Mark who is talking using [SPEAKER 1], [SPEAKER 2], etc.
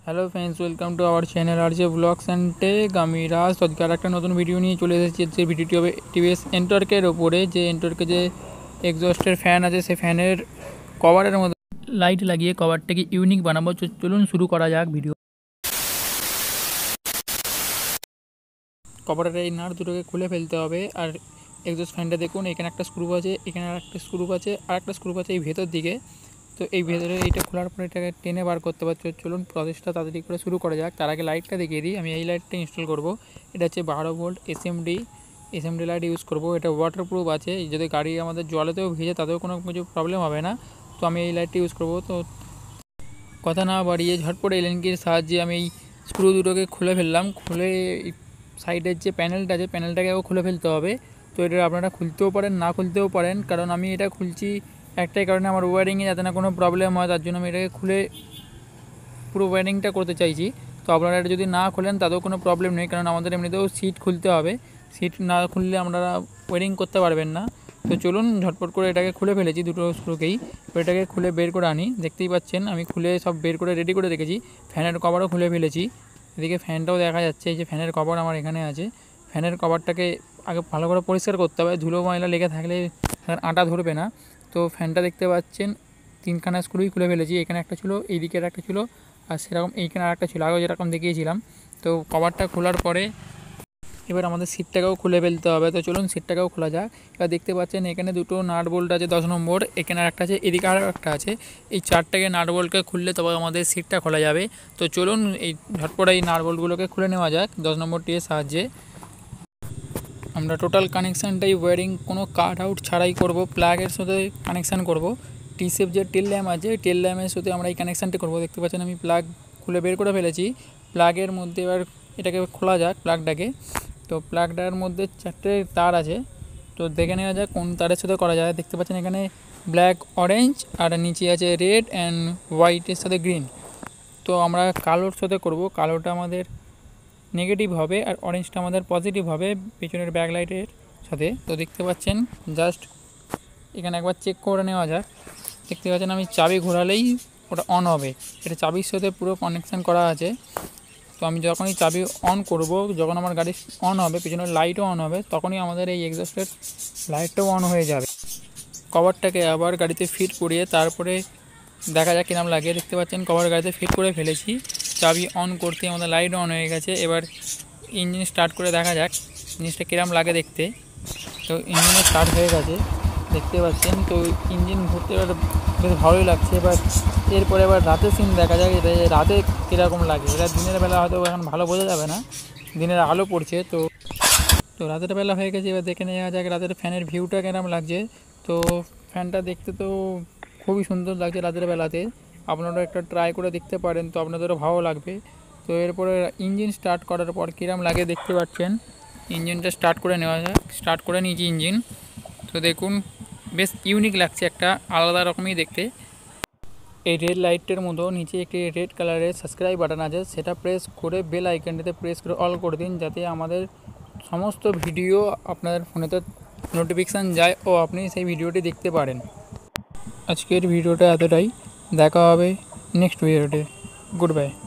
[SPEAKER 1] Hello friends, welcome to our channel RJ blogs and tech. আমি রাজ আজকে একটা নতুন ভিডিও নিয়ে চলে এসেছি। যে ভিডিওটি হবে টিভিএস এন্টর্কের ওপরে, যে এন্টর্কে যে এক্সস্টের ফ্যান আছে সেই ফ্যানের কভারের মধ্যে লাইট লাগিয়ে কভারটাকে ইউনিক বানাবো। চলুন শুরু করা যাক ভিডিও। কভারের এই নাট দুটোকে খুলে ফেলতে হবে। আর এক্সস্ট ফ্যানটা দেখুন, এখানে একটা স্ক্রু আছে, এখানে আর একটা স্ক্রু আছে, আর একটা স্ক্রু আছে এই ভেতর দিকে। তো এই ভেতরে এইটা খোলার পরে এটাকে টেনে বার করতে পারছো। চলুন প্রসেসটা তাড়াতাড়ি করে শুরু করা যাক। তার আগে লাইটটা দেখিয়ে দিই। আমি এই লাইটটা ইনস্টল করব। এটা হচ্ছে 12 ভোল্ট এসএমডি লাইট ইউজ করব। এটা ওয়াটারপ্রুফ আছে, যদি গাড়ি আমাদের জলেতেও ভিজে তাতেও কোনো কিছু প্রবলেম হবে না। তো আমি এই লাইটটা ইউজ করব। তো কথা না বাড়িয়ে ঝটপট এলএনকির সাহায্যে আমি এই স্ক্রু দুটোকে খুলে ফেললাম। খুলে সাইডের যে প্যানেলটা আছে প্যানেলটাকেও খুলে ফেলতে হবে। তো এটা আপনারা খুলতেও পারেন, না খুলতেও পারেন, কারণ আমি এটা খুলছি একটাই কারণে, আমার ওয়্যারিংয়ে যাতে না কোনো প্রবলেম হয় তার জন্য আমি এটাকে খুলে পুরো ওয়্যারিংটা করতে চাইছি। তো আপনারা এটা যদি না খোলেন তাতেও কোনো প্রবলেম নেই, কারণ আমাদের এমনিতেও সিট খুলতে হবে। সিট না খুললে আপনারা ওয়্যারিং করতে পারবেন না। তো চলুন ঝটপট করে এটাকে খুলে ফেলেছি দুটো স্ক্রুকেই। তো এটাকে খুলে বের করে আনি। দেখতেই পাচ্ছেন আমি খুলে সব বের করে রেডি করে রেখেছি। ফ্যানের কভারও খুলে ফেলেছি। এদিকে ফ্যানটাও দেখা যাচ্ছে, এই যে ফ্যানের কভার আমার এখানে আছে। ফ্যানের কভারটাকে আগে ভালো করে পরিষ্কার করতে হবে, ধুলো ময়লা লেগে থাকলে আটা ধরবে না। তো ফ্যানটা দেখতে পাচ্ছেন তিনখানা স্ক্রুই খুলে ফেলেছি। এখানে একটা ছিল, এই দিকের একটা ছিল, আর সেরকম এইখানে আরেকটা ছিল, আগেও যেরকম দেখিয়েছিলাম। তো কভারটা খোলার পরে এবার আমাদের সিটটাকেও খুলে ফেলতে হবে। তো চলুন সিটটাকেও খোলা যাক। এবার দেখতে পাচ্ছেন এখানে দুটো নাট বোল্ট আছে 10 নম্বর, এখানে আর একটা আছে, এদিকে আর একটা আছে। এই চারটাকে নাট বোল্টকে খুললে তবে আমাদের সিটটা খোলা যাবে। তো চলুন এই ঝটপট এই নাট বোল্টগুলোকে খুলে নেওয়া যাক 10 নম্বরটির সাহায্যে। আমরা টোটাল কানেকশানটাই ওয়্যারিং কোনো কাট আউট ছাড়াই করব, প্লাগের সাথে কানেকশান করব। টি শেপ যে টেল ল্যাম্প আছে, টেল ল্যাম্পের সাথে আমরা এই কানেকশানটি করব। দেখতে পাচ্ছেন আমি প্লাগ খুলে বের করে ফেলেছি। প্লাগের মধ্যে এবার এটাকে খোলা যাক প্লাগটাকে। তো প্লাগটার মধ্যে 4টে তার আছে, তো দেখে নেওয়া যাক কোন তারের সাথে করা যায়। দেখতে পাচ্ছেন এখানে ব্ল্যাক, অরেঞ্জ, আর নিচে আছে রেড অ্যান্ড হোয়াইটের সাথে গ্রিন। তো আমরা কালোর সাথে করব, কালোটা আমাদের নেগেটিভ হবে আর অরেঞ্জটা আমাদের পজিটিভ হবে পেছনের ব্যাকলাইটের সাথে। তো দেখতে পাচ্ছেন জাস্ট এখানে একবার চেক করে নেওয়া যাক। দেখতে পাচ্ছেন আমি চাবি ঘোরালেই ওটা অন হবে, এটা চাবির সাথে পুরো কানেকশান করা আছে। তো আমি যখনই চাবি অন করব, যখন আমার গাড়ি অন হবে, পেছনের লাইটও অন হবে, তখনই আমাদের এই এক্সস্টের লাইটটাও অন হয়ে যাবে। কভারটাকে আবার গাড়িতে ফিট করিয়ে তারপরে দেখা যাক কিরম লাগে। দেখতে পাচ্ছেন কভার গাড়িতে ফিট করে ফেলেছি। চাবি অন করতে আমাদের লাইট অন হয়ে গেছে। এবার ইঞ্জিন স্টার্ট করে দেখা যাক জিনিসটা কিরম লাগে দেখতে। তো ইঞ্জিনে স্টার্ট হয়ে গেছে দেখতে পাচ্ছেন। তো ইঞ্জিন ঘুরতে এবার বেশ ভালোই লাগছে। এরপরে রাতের সিন দেখা যাক, এটা রাতে কীরকম লাগে। এটা দিনের বেলা হয়তো এখন ভালো বোঝা যাবে না, দিনের আলো পড়ছে। তো রাতের বেলা হয়ে গেছে, এবার দেখে নেওয়া যাক রাতের ফ্যানের ভিউটা কিরম লাগছে। তো ফ্যানটা দেখতে তো খুবই সুন্দর লাগছে রাতের বেলাতে, আপনারা একটা ট্রাই করে দেখতে পারেন, তো আপনাদেরও ভালো লাগবে। তো এরপরে ইঞ্জিন স্টার্ট করার পর কীরম লাগে দেখতে পাচ্ছেন। ইঞ্জিনটা স্টার্ট করে নেওয়া যাক। স্টার্ট করে নিয়েছি ইঞ্জিন। তো দেখুন বেশ ইউনিক লাগছে, একটা আলাদা রকমই দেখতে। এই রেড লাইটের মতো নিচে একটি রেড কালারের সাবস্ক্রাইব বাটন আছে, সেটা প্রেস করে বেল আইকনটিতে প্রেস করে অল করে দিন, যাতে আমাদের সমস্ত ভিডিও আপনাদের ফোনেতে নোটিফিকেশান যায় ও আপনি সেই ভিডিওটি দেখতে পারেন। আজকের ভিডিওটা এতটাই, দেখা হবে নেক্সট ভিডিওতে। Good by.